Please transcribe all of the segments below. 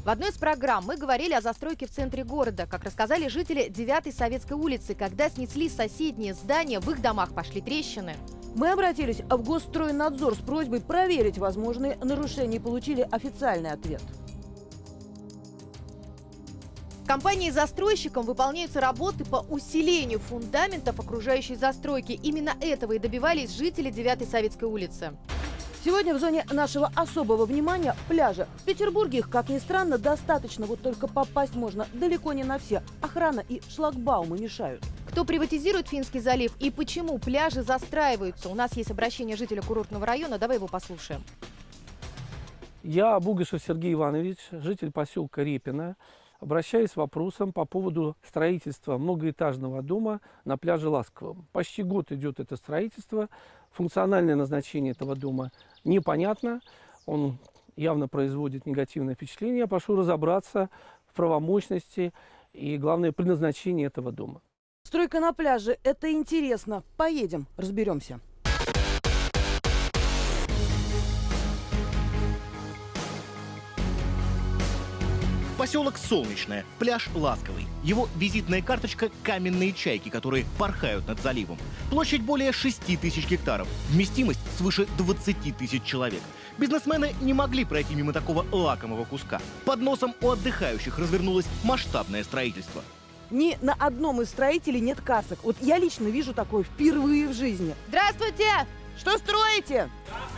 В одной из программ мы говорили о застройке в центре города. Как рассказали жители 9-й Советской улицы, когда снесли соседние здания, в их домах пошли трещины. Мы обратились в Госстройнадзор с просьбой проверить возможные нарушения и получили официальный ответ. Компанией-застройщиком выполняются работы по усилению фундаментов окружающей застройки. Именно этого и добивались жители 9-й Советской улицы. Сегодня в зоне нашего особого внимания пляжи. В Петербурге их, как ни странно, достаточно. Вот только попасть можно далеко не на все. Охрана и шлагбаумы мешают. Кто приватизирует Финский залив и почему пляжи застраиваются? У нас есть обращение жителя курортного района. Давай его послушаем. Я Бугишев Сергей Иванович, житель поселка Репино. Обращаюсь с вопросом по поводу строительства многоэтажного дома на пляже Ласковом. Почти год идет это строительство. Функциональное назначение этого дома непонятно. Он явно производит негативное впечатление. Я прошу разобраться в правомощности и, главное, предназначении этого дома. Стройка на пляже – это интересно. Поедем, разберемся. Поселок Солнечное, пляж Ласковый. Его визитная карточка – каменные чайки, которые порхают над заливом. Площадь более 6 тысяч гектаров. Вместимость свыше 20 тысяч человек. Бизнесмены не могли пройти мимо такого лакомого куска. Под носом у отдыхающих развернулось масштабное строительство. Ни на одном из строителей нет касок. Вот я лично вижу такое впервые в жизни. Здравствуйте! Что строите?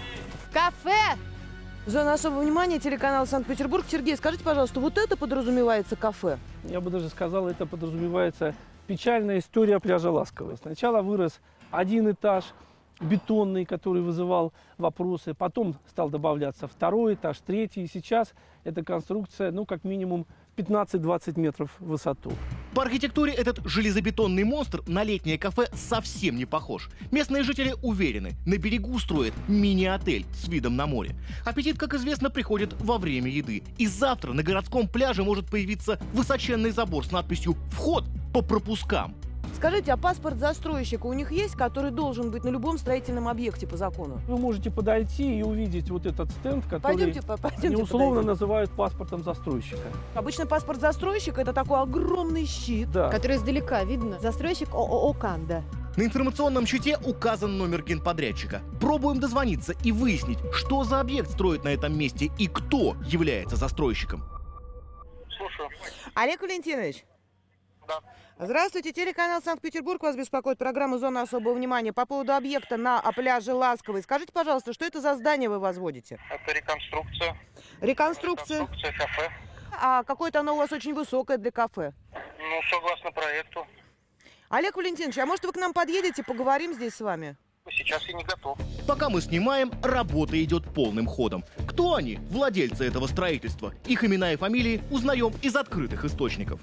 Кафе! Зона особого внимания, телеканал Санкт-Петербург. Сергей, скажите, пожалуйста, вот это подразумевается кафе? Я бы даже сказал, это подразумевается печальная история пляжа Ласковый. Сначала вырос один этаж бетонный, который вызывал вопросы. Потом стал добавляться второй этаж, третий. И сейчас эта конструкция, ну, как минимум 15-20 метров в высоту. По архитектуре этот железобетонный монстр на летнее кафе совсем не похож. Местные жители уверены, на берегу строят мини-отель с видом на море. Аппетит, как известно, приходит во время еды. И завтра на городском пляже может появиться высоченный забор с надписью «Вход по пропускам». Скажите, а паспорт застройщика у них есть, который должен быть на любом строительном объекте по закону? Вы можете подойти и увидеть вот этот стенд, который пойдемте условно подойдем. называют паспортом застройщика. Обычно паспорт застройщика – это такой огромный щит. Да. Который издалека видно. Застройщик ООО «Канда». На информационном щите указан номер генподрядчика. Пробуем дозвониться и выяснить, что за объект строят на этом месте и кто является застройщиком. Слушаю. Олег Валентинович. Да. Здравствуйте, телеканал Санкт-Петербург. Вас беспокоит программа «Зона особого внимания» по поводу объекта на пляже Ласковый. Скажите, пожалуйста, что это за здание вы возводите? Это реконструкция. Реконструкция? Реконструкция кафе. А какое-то оно у вас очень высокое для кафе. Ну, согласно проекту. Олег Валентинович, а может вы к нам подъедете, поговорим здесь с вами? Сейчас я не готов. Пока мы снимаем, работа идет полным ходом. Кто они, владельцы этого строительства? Их имена и фамилии узнаем из открытых источников.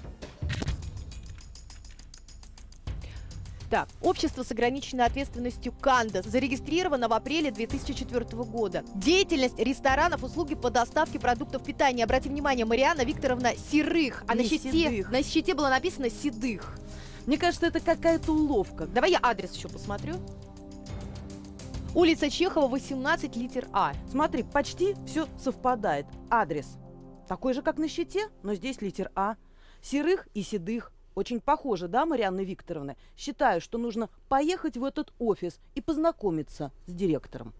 Так, общество с ограниченной ответственностью «Канда» зарегистрировано в апреле 2004 года. Деятельность ресторанов, услуги по доставке продуктов питания. Обратите внимание, Марианна Викторовна Серых, а на щите было написано «Седых». Мне кажется, это какая-то уловка. Давай я адрес еще посмотрю. Улица Чехова, 18, литер А. Смотри, почти все совпадает. Адрес такой же, как на щите, но здесь литер А. Серых и Седых. Очень похоже, да, Марианна Викторовна? Считаю, что нужно поехать в этот офис и познакомиться с директором.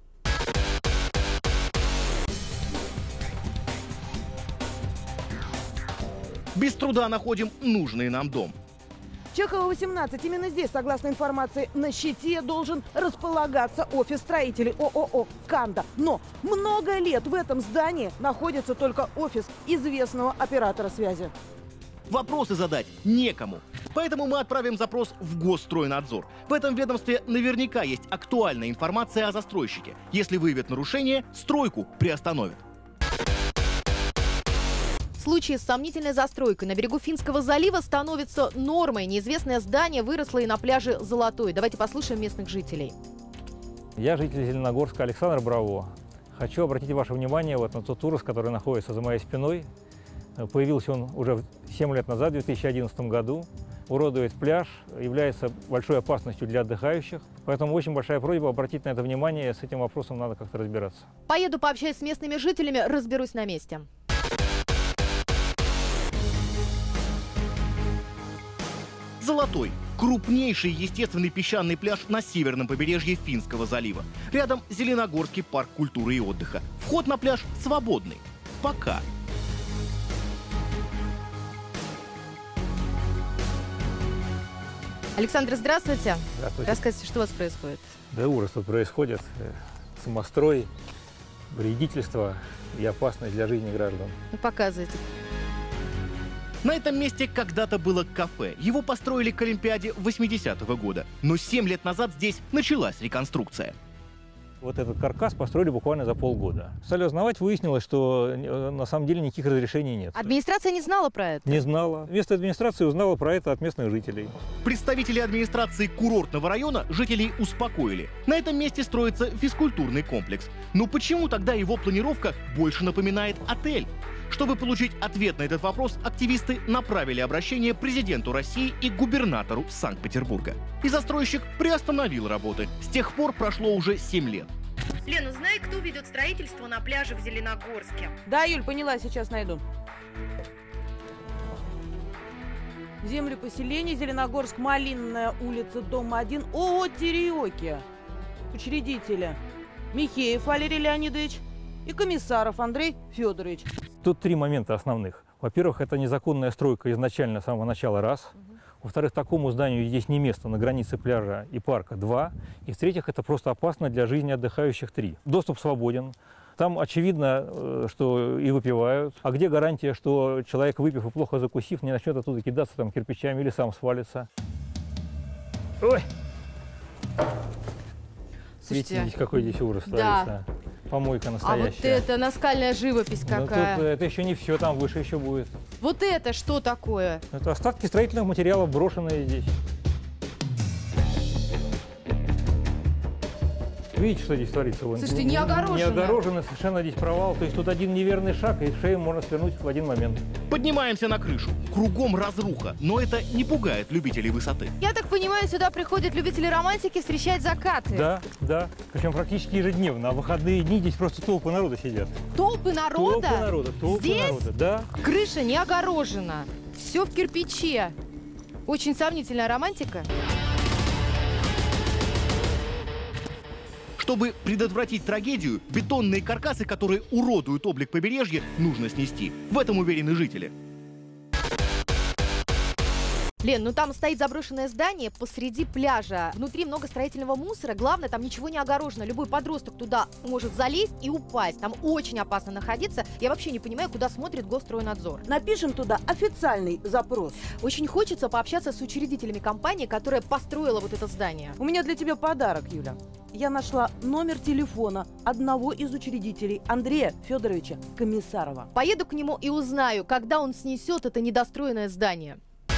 Без труда находим нужный нам дом. Чехова, 18. Именно здесь, согласно информации на щите, должен располагаться офис строителей ООО «Канда». Но много лет в этом здании находится только офис известного оператора связи. Вопросы задать некому. Поэтому мы отправим запрос в Госстройнадзор. В этом ведомстве наверняка есть актуальная информация о застройщике. Если выявят нарушение, стройку приостановят. Случаи с сомнительной застройкой на берегу Финского залива становятся нормой. Неизвестное здание выросло и на пляже Золотой. Давайте послушаем местных жителей. Я житель Зеленогорска Александр Браво. Хочу обратить ваше внимание вот на тот ужас, который находится за моей спиной. Появился он уже 7 лет назад, в 2011 году. Уродует пляж, является большой опасностью для отдыхающих. Поэтому очень большая просьба обратить на это внимание. С этим вопросом надо как-то разбираться. Поеду пообщаюсь с местными жителями, разберусь на месте. Золотой – крупнейший естественный песчаный пляж на северном побережье Финского залива. Рядом Зеленогорский парк культуры и отдыха. Вход на пляж свободный. Пока. Александр, здравствуйте. Здравствуйте. Рассказывайте, что у вас происходит. Да ужас тут происходит. Самострой, вредительство и опасность для жизни граждан. Ну, показывайте. На этом месте когда-то было кафе. Его построили к Олимпиаде 80-го года. Но 7 лет назад здесь началась реконструкция. Вот этот каркас построили буквально за полгода. Стали узнавать, выяснилось, что на самом деле никаких разрешений нет. Администрация не знала про это? Не знала. Вместо администрации узнала про это от местных жителей. Представители администрации курортного района жителей успокоили. На этом месте строится физкультурный комплекс. Но почему тогда его планировка больше напоминает отель? Чтобы получить ответ на этот вопрос, активисты направили обращение президенту России и губернатору Санкт-Петербурга. И застройщик приостановил работы. С тех пор прошло уже 7 лет. Лен, узнай, кто ведет строительство на пляже в Зеленогорске. Да, Юль, поняла, сейчас найду. Земли поселения, Зеленогорск, Малинная улица, дом 1, ООО «Тереоки». Учредители Михеев Валерий Леонидович и Комиссаров Андрей Федорович. Тут три момента основных. Во-первых, это незаконная стройка изначально с самого начала, раз. Во-вторых, такому зданию здесь не место на границе пляжа и парка, два. И в-третьих, это просто опасно для жизни отдыхающих, три. Доступ свободен. Там очевидно, что и выпивают. А где гарантия, что человек, выпив и плохо закусив, не начнет оттуда кидаться там кирпичами или сам свалится? Ой! Слушайте, Видите, какой здесь ужас да. творится. Помойка а настоящая. вот это наскальная живопись Ну, какая. тут это еще не все, там выше еще будет. Вот это что такое? Это остатки строительных материалов, брошенные здесь. Видите, что здесь творится? Вон, Слушайте, не огорожено. Не огорожено, совершенно здесь провал. То есть тут один неверный шаг, и шею можно свернуть в один момент. Поднимаемся на крышу. Кругом разруха, но это не пугает любителей высоты. Я так понимаю, сюда приходят любители романтики встречать закаты. Да, да. Причем практически ежедневно. А в выходные дни здесь просто толпы народа сидят. Толпы народа? Толпы народа, толпы Здесь? народа, да. Крыша не огорожена. Все в кирпиче. Очень сомнительная романтика. Чтобы предотвратить трагедию, бетонные каркасы, которые уродуют облик побережья, нужно снести. В этом уверены жители. Лен, ну там стоит заброшенное здание посреди пляжа. Внутри много строительного мусора. Главное, там ничего не огорожено. Любой подросток туда может залезть и упасть. Там очень опасно находиться. Я вообще не понимаю, куда смотрит Госстройнадзор. Напишем туда официальный запрос. Очень хочется пообщаться с учредителями компании, которая построила вот это здание. У меня для тебя подарок, Юля. Я нашла номер телефона одного из учредителей, Андрея Федоровича Комиссарова. Поеду к нему и узнаю, когда он снесет это недостроенное здание.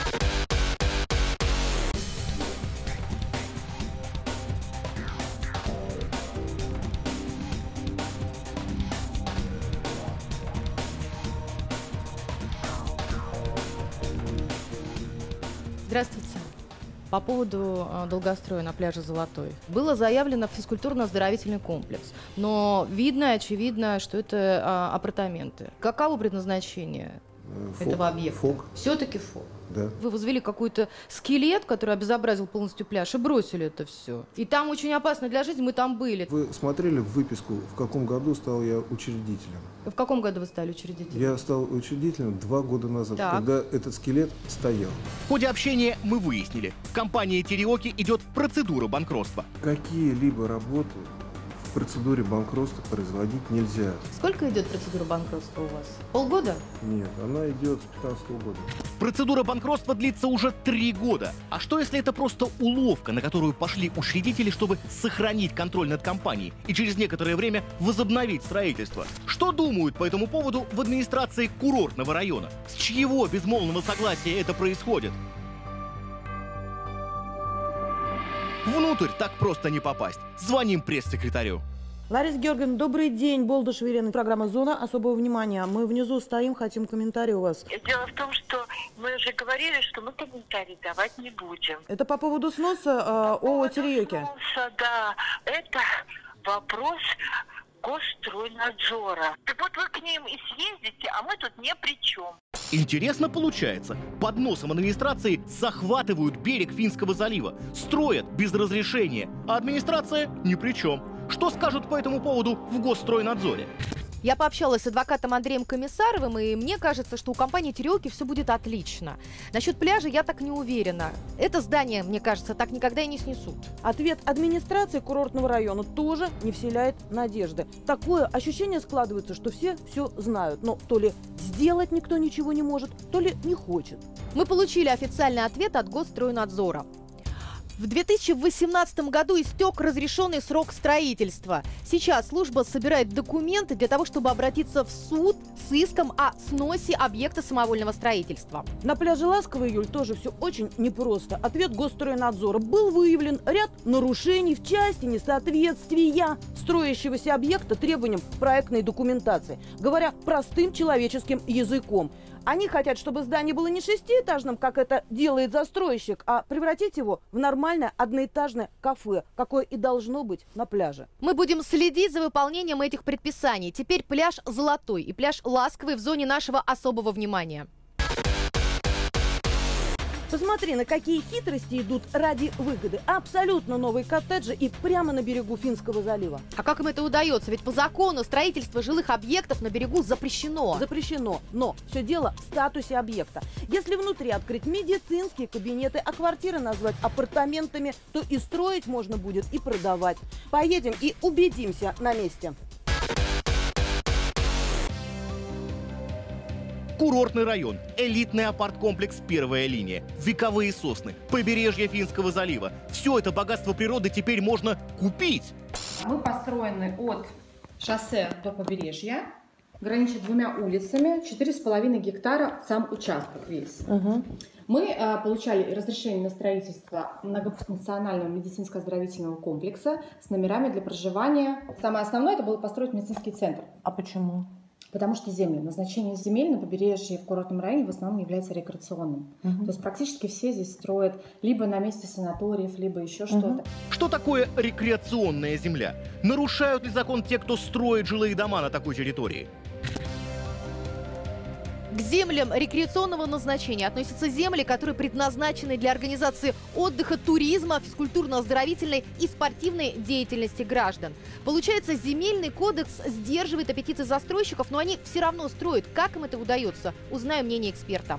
Здравствуйте. По поводу долгостроя на пляже Золотой. Было заявлено физкультурно-оздоровительный комплекс, но видно и очевидно, что это апартаменты. Каково предназначение этого объекта? ФОК. Все-таки ФОК. Да. Вы возвели какой-то скелет, который обезобразил полностью пляж, и бросили это все. И там очень опасно для жизни, мы там были. Вы смотрели выписку, в каком году стал я учредителем? В каком году вы стали учредителем? Я стал учредителем 2 года назад, Так. когда этот скелет стоял. В ходе общения мы выяснили, в компании «Тереоки» идет процедура банкротства. Какие-либо работы в процедуре банкротства производить нельзя. Сколько идет процедура банкротства у вас? Полгода? Нет, она идет с 15 года. Процедура банкротства длится уже 3 года. А что, если это просто уловка, на которую пошли учредители, чтобы сохранить контроль над компанией и через некоторое время возобновить строительство? Что думают по этому поводу в администрации курортного района? С чьего безмолвного согласия это происходит? Внутрь так просто не попасть. Звоним пресс-секретарю. Лариса Георгиевна, добрый день. Болдышева Ирина. Программа «Зона особого внимания». Мы внизу стоим, хотим комментарий у вас. Дело в том, что мы уже говорили, что мы комментарий давать не будем. Это по поводу сноса ООО «Тереоки». Да, это вопрос Госстройнадзора. Так вот вы к ним и съездите, а мы тут не при чем. Интересно получается. Под носом администрации захватывают берег Финского залива, строят без разрешения, а администрация ни при чем. Что скажут по этому поводу в Госстройнадзоре? Я пообщалась с адвокатом Андреем Комиссаровым, и мне кажется, что у компании «Тереоки» все будет отлично. Насчет пляжа я так не уверена. Это здание, мне кажется, так никогда и не снесут. Ответ администрации курортного района тоже не вселяет надежды. Такое ощущение складывается, что все знают, но то ли сделать никто ничего не может, то ли не хочет. Мы получили официальный ответ от Госстройнадзора. В 2018 году истек разрешенный срок строительства. Сейчас служба собирает документы для того, чтобы обратиться в суд с иском о сносе объекта самовольного строительства. На пляже Ласковый, Юль, тоже все очень непросто. Ответ Госстройнадзора: был выявлен ряд нарушений в части несоответствия строящегося объекта требованиям проектной документации. Говоря простым человеческим языком, они хотят, чтобы здание было не шестиэтажным, как это делает застройщик, а превратить его в нормальное одноэтажное кафе, какое и должно быть на пляже. Мы будем следить за выполнением этих предписаний. Теперь пляж Золотой и пляж Ласковый в зоне нашего особого внимания. Посмотри, на какие хитрости идут ради выгоды. Абсолютно новые коттеджи и прямо на берегу Финского залива. А как им это удается? Ведь по закону строительство жилых объектов на берегу запрещено. Запрещено, но все дело в статусе объекта. Если внутри открыть медицинские кабинеты, а квартиры назвать апартаментами, то и строить можно будет, и продавать. Поедем и убедимся на месте. Курортный район, элитный апарт-комплекс «Первая линия», вековые сосны, побережье Финского залива. Все это богатство природы теперь можно купить. Мы построены от шоссе до побережья, граничит двумя улицами, 4,5 гектара сам участок весь. Мы получали разрешение на строительство многофункционального медицинско-оздоровительного комплекса с номерами для проживания. Самое основное — это было построить медицинский центр. А почему? Потому что земли, назначение земель на побережье в курортном районе в основном является рекреационным. То есть практически все здесь строят либо на месте санаториев, либо еще что-то. Что такое рекреационная земля? Нарушают ли закон те, кто строит жилые дома на такой территории? К землям рекреационного назначения относятся земли, которые предназначены для организации отдыха, туризма, физкультурно-оздоровительной и спортивной деятельности граждан. Получается, земельный кодекс сдерживает аппетиты застройщиков, но они все равно строят. Как им это удается? Узнаем мнение эксперта.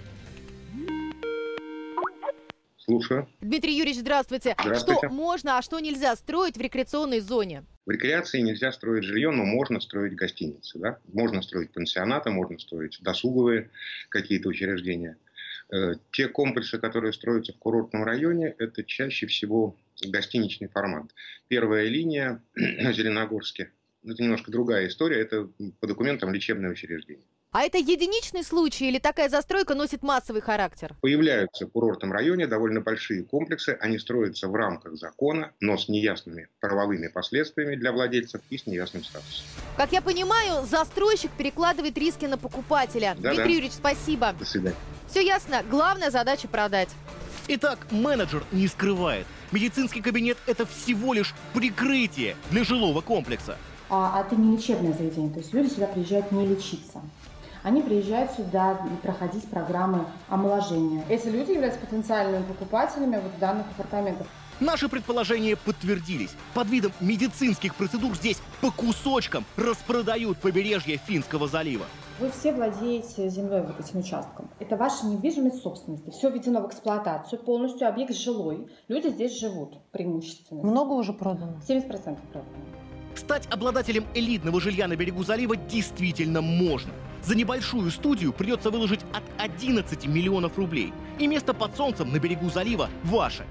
Слушаю. Дмитрий Юрьевич, здравствуйте. Здравствуйте. Что можно, а что нельзя строить в рекреационной зоне? В рекреации нельзя строить жилье, но можно строить гостиницы. Да? Можно строить пансионаты, можно строить досуговые какие-то учреждения. Те комплексы, которые строятся в курортном районе, это чаще всего гостиничный формат. Первая линия на Зеленогорске, это немножко другая история, это по документам лечебное учреждение. А это единичный случай или такая застройка носит массовый характер? Появляются в курортном районе довольно большие комплексы. Они строятся в рамках закона, но с неясными правовыми последствиями для владельцев и с неясным статусом. Как я понимаю, застройщик перекладывает риски на покупателя. Да-да. Дмитрий Юрьевич, спасибо. До свидания. Все ясно. Главная задача — продать. Итак, менеджер не скрывает. Медицинский кабинет – это всего лишь прикрытие для жилого комплекса. А это не лечебное заведение, то есть люди сюда приезжают не лечиться. Они приезжают сюда проходить программы омоложения. Эти люди являются потенциальными покупателями вот данных апартаментов. Наши предположения подтвердились. Под видом медицинских процедур здесь по кусочкам распродают побережье Финского залива. Вы все владеете землей вот этим участком. Это ваша недвижимость собственности. Все введено в эксплуатацию, полностью объект жилой. Люди здесь живут преимущественно. Много уже продано? 70% продано. Стать обладателем элитного жилья на берегу залива действительно можно. За небольшую студию придется выложить от 11 миллионов рублей. И место под солнцем на берегу залива ваше.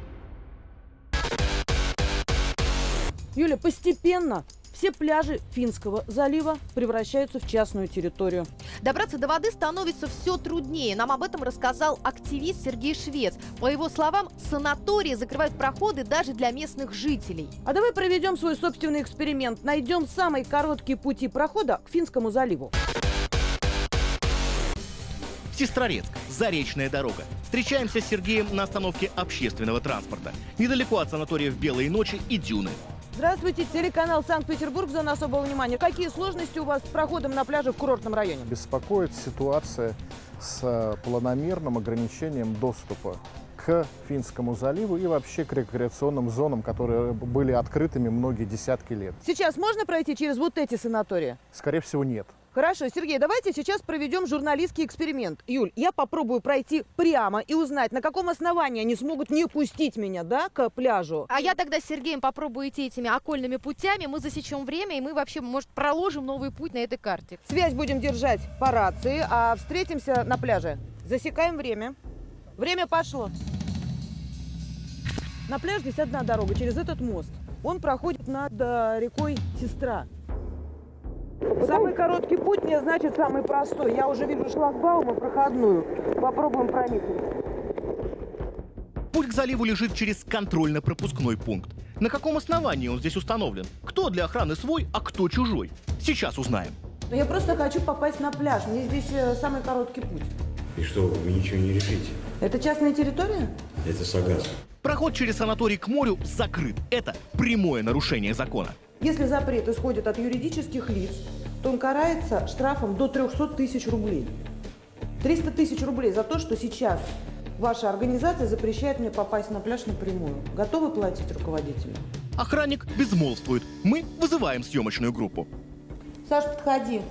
Юля, постепенно все пляжи Финского залива превращаются в частную территорию. Добраться до воды становится все труднее. Нам об этом рассказал активист Сергей Швец. По его словам, санатории закрывают проходы даже для местных жителей. А давай проведем свой собственный эксперимент. Найдем самые короткие пути прохода к Финскому заливу. Сестрорецк, Заречная дорога. Встречаемся с Сергеем на остановке общественного транспорта. Недалеко от санаториев «Белые ночи» и «Дюны». Здравствуйте, телеканал Санкт-Петербург, зона особого внимания. Какие сложности у вас с проходом на пляже в курортном районе? Беспокоит ситуация с планомерным ограничением доступа к Финскому заливу и вообще к рекреационным зонам, которые были открытыми многие десятки лет. Сейчас можно пройти через вот эти санатории? Скорее всего, нет. Хорошо, Сергей, давайте сейчас проведем журналистский эксперимент. Юль, я попробую пройти прямо и узнать, на каком основании они смогут не пустить меня, да, к пляжу. А я тогда с Сергеем попробую идти этими окольными путями, мы засечем время, и мы вообще, может, проложим новый путь на этой карте. Связь будем держать по рации, а встретимся на пляже. Засекаем время. Время пошло. На пляж здесь одна дорога, через этот мост. Он проходит над рекой Сестра. Самый короткий путь мне значит самый простой. Я уже вижу шлагбаум и проходную. Попробуем проникнуть. Путь к заливу лежит через контрольно-пропускной пункт. На каком основании он здесь установлен? Кто для охраны свой, а кто чужой? Сейчас узнаем. Но я просто хочу попасть на пляж. Мне здесь самый короткий путь. И что, вы ничего не решите? Это частная территория? Это Сагас. Проход через санаторий к морю закрыт. Это прямое нарушение закона. Если запрет исходит от юридических лиц, то он карается штрафом до 300 тысяч рублей. 300 тысяч рублей за то, что сейчас ваша организация запрещает мне попасть на пляж напрямую. Готовы платить руководителю? Охранник безмолвствует. Мы вызываем съемочную группу. Саш, подходи.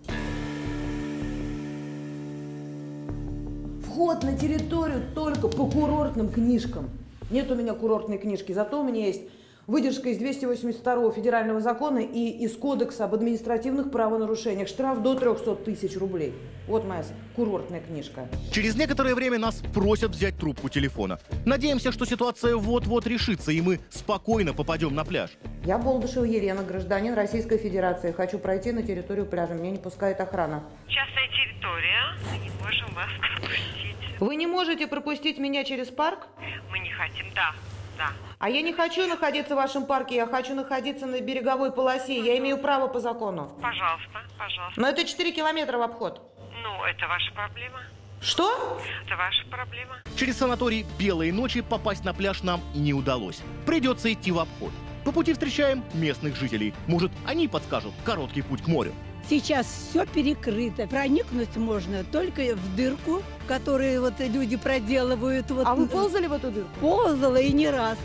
Вход на территорию только по курортным книжкам. Нет у меня курортной книжки, зато у меня есть выдержка из 282 федерального закона и из Кодекса об административных правонарушениях. Штраф до 300 тысяч рублей. Вот моя курортная книжка. Через некоторое время нас просят взять трубку телефона. Надеемся, что ситуация вот-вот решится, и мы спокойно попадем на пляж. Я Болдышева Елена, гражданин Российской Федерации. Хочу пройти на территорию пляжа. Меня не пускает охрана. Частная территория. Мы не можем вас пропустить. Вы не можете пропустить меня через парк? Мы не хотим, да. Да. А я не хочу находиться в вашем парке, я хочу находиться на береговой полосе. Я имею право по закону. Пожалуйста, пожалуйста. Но это 4 километра в обход. Ну, это ваша проблема. Что? Это ваша проблема. Через санаторий «Белые ночи» попасть на пляж нам не удалось. Придется идти в обход. По пути встречаем местных жителей. Может, они подскажут короткий путь к морю. Сейчас все перекрыто. Проникнуть можно только в дырку, которую вот люди проделывают. Вот. А вы ползали в эту дырку? Ползала и не раз.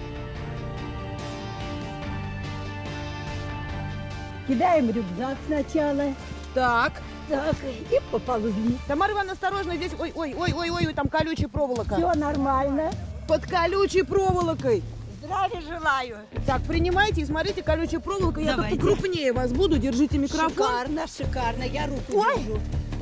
Кидаем рюкзак сначала. Так. Так, и поползли. Тамара Ивановна, осторожно, здесь, ой, там колючая проволока. Все нормально. Под колючей проволокой. Здравия желаю. Так, принимайте и смотрите, колючая проволока. Давайте. Я тут крупнее вас буду. Держите микрофон. Шикарно, шикарно. Я руку держу.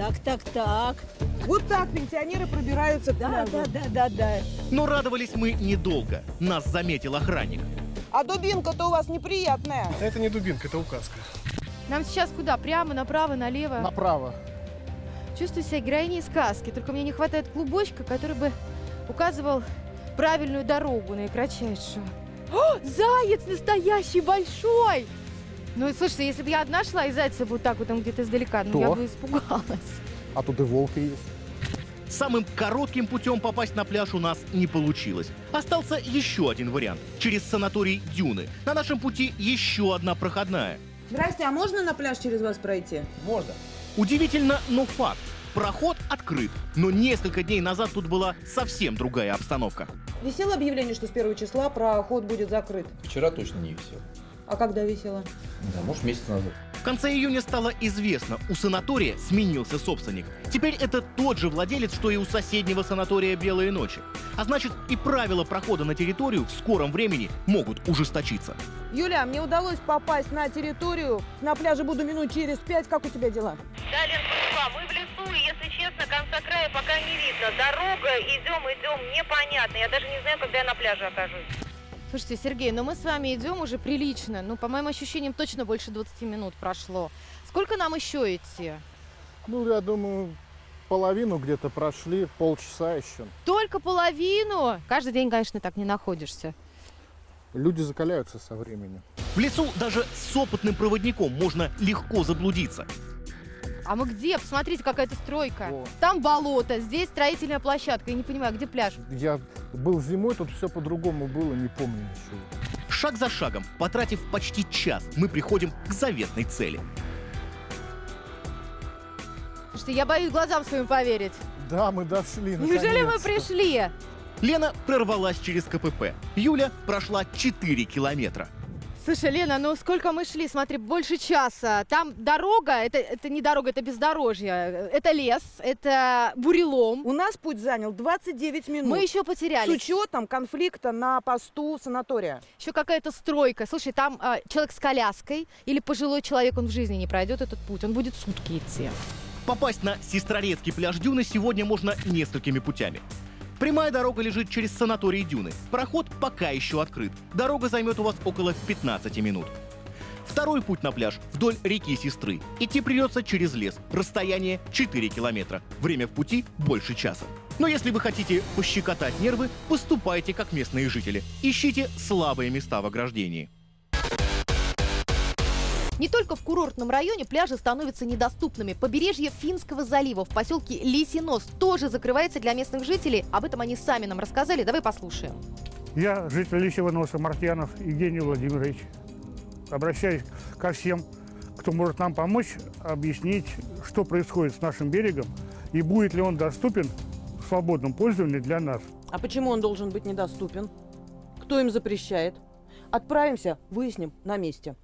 Так. Вот так пенсионеры пробираются к пляжу. Да. Но радовались мы недолго. Нас заметил охранник. А дубинка-то у вас неприятная. Это не дубинка, это указка. Нам сейчас куда? Прямо, направо, налево? Направо. Чувствую себя героиней сказки, только мне не хватает клубочка, который бы указывал правильную дорогу наикратчайшую. О, заяц настоящий, большой! Ну, слушайте, если бы я одна шла, и зайца бы вот так вот там где-то издалека, ну, я бы испугалась. А тут и волки есть. Самым коротким путем попасть на пляж у нас не получилось. Остался еще один вариант. Через санаторий «Дюны». На нашем пути еще одна проходная. Здрасте, а можно на пляж через вас пройти? Можно. Удивительно, но факт. Проход открыт, но несколько дней назад тут была совсем другая обстановка. Висело объявление, что с 1 числа проход будет закрыт? Вчера точно не висел. А когда висело? Да, может, месяц назад. В конце июня стало известно, у санатория сменился собственник. Теперь это тот же владелец, что и у соседнего санатория «Белые ночи». А значит, и правила прохода на территорию в скором времени могут ужесточиться. Юля, мне удалось попасть на территорию. На пляже буду минут через 5. Как у тебя дела? Да, Лен, мы в лесу, и, если честно, конца края пока не видно. Дорога, идем, непонятно. Я даже не знаю, когда я на пляже окажусь. Слушайте, Сергей, но мы с вами идем уже прилично. Ну, по моим ощущениям, точно больше 20 минут прошло. Сколько нам еще идти? Ну, я думаю, половину где-то прошли, полчаса еще. Только половину? Каждый день, конечно, так не находишься. Люди закаляются со временем. В лесу даже с опытным проводником можно легко заблудиться. А мы где? Посмотрите, какая-то стройка. О. Там болото, здесь строительная площадка. Я не понимаю, где пляж? Я был зимой, тут все по-другому было, не помню ничего. Шаг за шагом, потратив почти час, мы приходим к заветной цели. Слушайте, я боюсь глазам своим поверить. Да, мы дошли. Неужели мы пришли? Лена прорвалась через КПП. Юля прошла 4 километра. Слушай, Лена, ну сколько мы шли? Смотри, больше часа. Там дорога, это не дорога, это бездорожье. Это лес, это бурелом. У нас путь занял 29 минут. Мы еще потерялись. С учетом конфликта на посту санатория. Еще какая-то стройка. Слушай, там человек с коляской или пожилой человек, он в жизни не пройдет этот путь. Он будет сутки идти. Попасть на Сестрорецкий пляж Дюны сегодня можно несколькими путями. Прямая дорога лежит через санаторий Дюны. Проход пока еще открыт. Дорога займет у вас около 15 минут. Второй путь на пляж вдоль реки Сестры. Идти придется через лес. Расстояние 4 километра. Время в пути больше часа. Но если вы хотите пощекотать нервы, поступайте как местные жители. Ищите слабые места в ограждении. Не только в курортном районе пляжи становятся недоступными. Побережье Финского залива в поселке Лисий Нос тоже закрывается для местных жителей. Об этом они сами нам рассказали. Давай послушаем. Я, житель Лисьего Носа, Мартьянов Евгений Владимирович, обращаюсь ко всем, кто может нам помочь, объяснить, что происходит с нашим берегом и будет ли он доступен в свободном пользовании для нас. А почему он должен быть недоступен? Кто им запрещает? Отправимся, выясним на месте.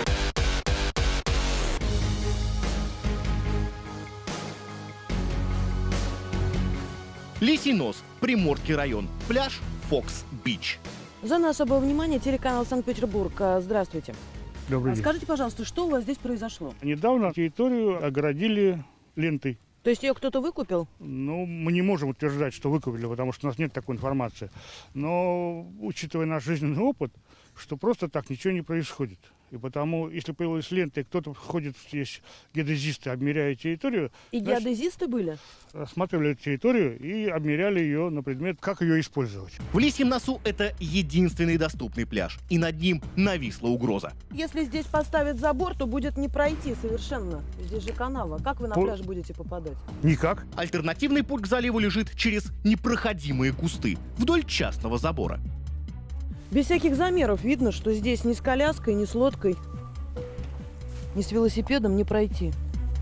Лисий Нос, Приморский район, пляж Фокс-Бич. Зона особого внимания, телеканал Санкт-Петербург. Здравствуйте. Добрый день. Скажите, пожалуйста, что у вас здесь произошло? Недавно территорию огородили лентой. То есть ее кто-то выкупил? Ну, мы не можем утверждать, что выкупили, потому что у нас нет такой информации. Но, учитывая наш жизненный опыт, что просто так ничего не происходит. И потому, если появилась лента, и кто-то ходит здесь, геодезисты, обмеряют территорию... И геодезисты были? Осматривали территорию и обмеряли ее на предмет, как ее использовать. В Лисьем Носу это единственный доступный пляж, и над ним нависла угроза. Если здесь поставят забор, то будет не пройти совершенно. Здесь же канава. Как вы на пляж будете попадать? Никак. Альтернативный путь к заливу лежит через непроходимые кусты, вдоль частного забора. Без всяких замеров видно, что здесь ни с коляской, ни с лодкой, ни с велосипедом не пройти.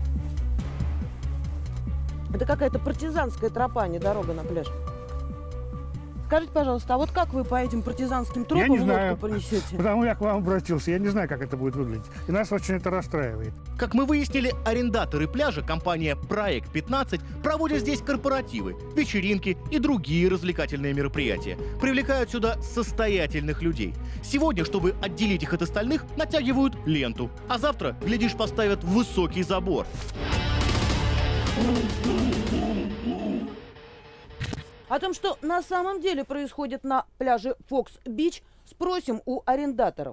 Это какая-то партизанская тропа, а не дорога на пляж. Скажите, пожалуйста, а вот как вы по этим партизанским тропам лодку понесете? Потому я к вам обратился. Я не знаю, как это будет выглядеть. И нас очень это расстраивает. Как мы выяснили, арендаторы пляжа, компания «Проект 15», проводят здесь корпоративы, вечеринки и другие развлекательные мероприятия. Привлекают сюда состоятельных людей. Сегодня, чтобы отделить их от остальных, натягивают ленту. А завтра, глядишь, поставят высокий забор. О том, что на самом деле происходит на пляже Фокс-Бич, спросим у арендаторов.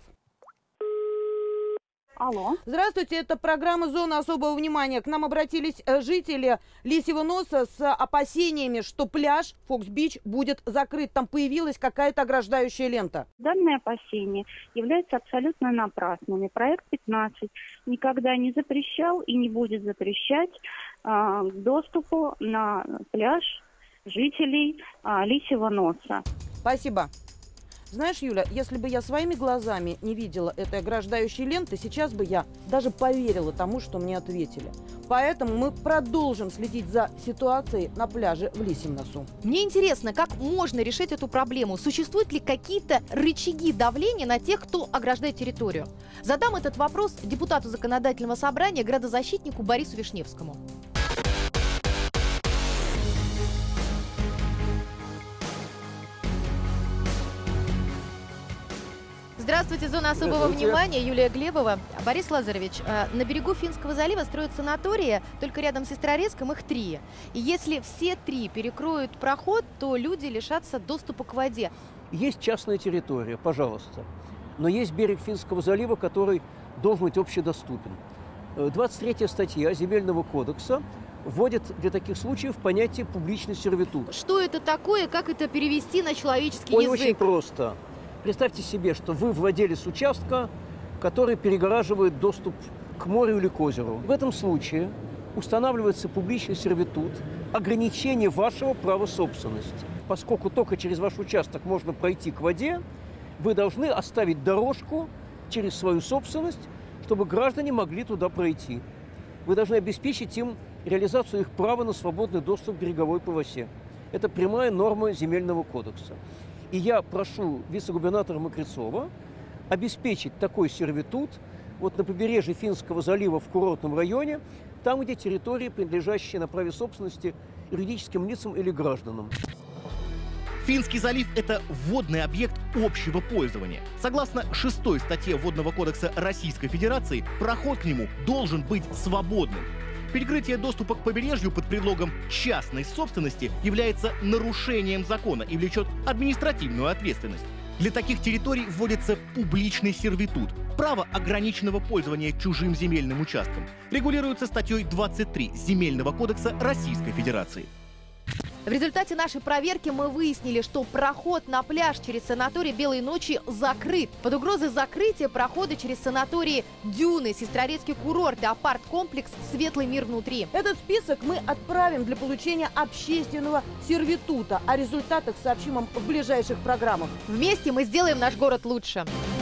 Алло. Здравствуйте, это программа «Зона особого внимания». К нам обратились жители Лисьего Носа с опасениями, что пляж Фокс-Бич будет закрыт. Там появилась какая-то ограждающая лента. Данные опасения являются абсолютно напрасными. Проект 15 никогда не запрещал и не будет запрещать доступу на пляж жителей Лисьего Носа. Спасибо. Знаешь, Юля, если бы я своими глазами не видела этой ограждающей ленты, сейчас бы я даже поверила тому, что мне ответили. Поэтому мы продолжим следить за ситуацией на пляже в Лисьем Носу. Мне интересно, как можно решить эту проблему? Существуют ли какие-то рычаги давления на тех, кто ограждает территорию? Задам этот вопрос депутату законодательного собрания, градозащитнику Борису Вишневскому. Здравствуйте, зона особого внимания, Юлия Глебова. Борис Лазаревич, на берегу Финского залива строят санатории, только рядом с Сестрорецком их 3. И если все 3 перекроют проход, то люди лишатся доступа к воде. Есть частная территория, пожалуйста. Но есть берег Финского залива, который должен быть общедоступен. 23-я статья Земельного кодекса вводит для таких случаев понятие «публичный сервитут». Что это такое, как это перевести на человеческий язык? Очень просто. Представьте себе, что вы владелец участка, который перегораживает доступ к морю или к озеру. В этом случае устанавливается публичный сервитут, ограничение вашего права собственности. Поскольку только через ваш участок можно пройти к воде, вы должны оставить дорожку через свою собственность, чтобы граждане могли туда пройти. Вы должны обеспечить им реализацию их права на свободный доступ к береговой полосе. Это прямая норма Земельного кодекса. И я прошу вице-губернатора Мокрицова обеспечить такой сервитут вот на побережье Финского залива в курортном районе, там, где территории, принадлежащие на праве собственности юридическим лицам или гражданам. Финский залив – это водный объект общего пользования. Согласно 6-й статье Водного кодекса Российской Федерации, проход к нему должен быть свободным. Перекрытие доступа к побережью под предлогом частной собственности является нарушением закона и влечет административную ответственность. Для таких территорий вводится публичный сервитут. Право ограниченного пользования чужим земельным участком регулируется статьей 23 Земельного кодекса Российской Федерации. В результате нашей проверки мы выяснили, что проход на пляж через санаторий «Белые ночи» закрыт. Под угрозой закрытия прохода через санатории «Дюны», Сестрорецкий курорт и апарт-комплекс «Светлый мир внутри». Этот список мы отправим для получения общественного сервитута. О результатах сообщим вам в ближайших программах. Вместе мы сделаем наш город лучше.